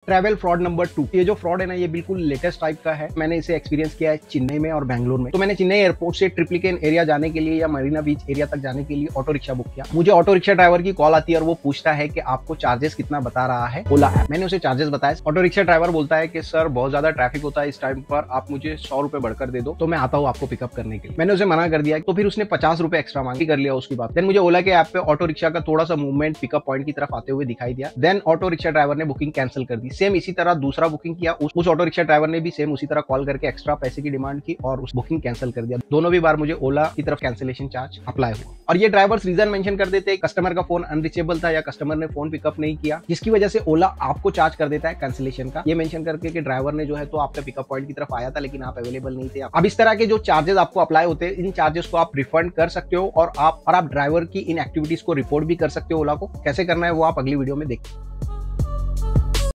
Travel fraud number 2। ये जो fraud है ना, ये बिल्कुल लेटेस्ट टाइप का है। मैंने इसे एक्सपीरियंस किया है चेन्नई में और बैंगलोर में। तो मैंने चेन्नई एयरपोर्ट से ट्रिप्लिकेन एरिया जाने के लिए या मरीना बीच एरिया तक जाने के लिए ऑटो रिक्शा बुक किया। मुझे ऑटो रिक्शा ड्राइवर की कॉल आती है और वो पूछता है कि आपको चार्जेस कितना बता रहा है ओला ऐप। मैंने उसे चार्जेस बताया। ऑटो रिक्शा ड्राइवर बोलता है कि सर बहुत ज्यादा ट्रैफिक होता है इस टाइम पर, आप मुझे 100 रुपए बढ़कर दे दो तो मैं आता हूँ आपको पिकअप करने के लिए। मैंने उसे मना कर दिया, तो फिर उसने 50 रुपए एक्स्ट्रा मांगी, कर लिया उसकी बात। देन मुझे ओला के ऐप पे ऑटो रिक्शा का थोड़ा सा मूवमेंट पिकअप पॉइंट की तरफ आते हुए दिखाई दिया। देन ऑटो रिक्शा ड्राइवर ने बुकिंग कैंसिल कर दी। सेम इसी तरह दूसरा बुकिंग किया, उस ऑटो रिक्शा ड्राइवर ने भी सेम उसी तरह कॉल करके एक्स्ट्रा पैसे की डिमांड की और उस बुकिंग कैंसिल कर दिया। दोनों भी बार मुझे ओला की तरफ कैंसिलेशन चार्ज अप्लाई हुआ। और ये ड्राइवर्स रीजन मेंशन कर देते हैं, कस्टमर का फोन अनरीचेबल था या कस्टमर ने फोन पिकअप नहीं किया, जिसकी वजह से ओला आपको चार्ज कर देता है कैंसिलेशन का। ये मेंशन करके कि ड्राइवर ने जो है तो आपके पिकअप पॉइंट की तरफ आया था लेकिन आप अवेलेबल नहीं थे। अब इस तरह के जो चार्जेस आपको अप्लाई होते हैं, इन चार्जेस को आप रिफंड कर सकते हो और आप ड्राइवर की इन एक्टिविटीज को रिपोर्ट भी कर सकते हो ओला को। कैसे करना है वो आप अगली वीडियो में देखिए।